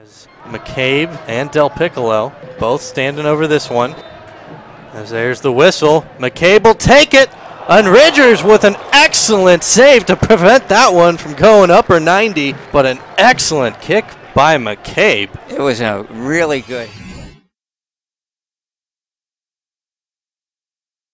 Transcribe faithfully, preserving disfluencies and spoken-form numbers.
As McCabe and Del Piccolo both standing over this one. As there's the whistle, McCabe will take it, and Ridgers with an excellent save to prevent that one from going upper ninety, but an excellent kick by McCabe. It was a really good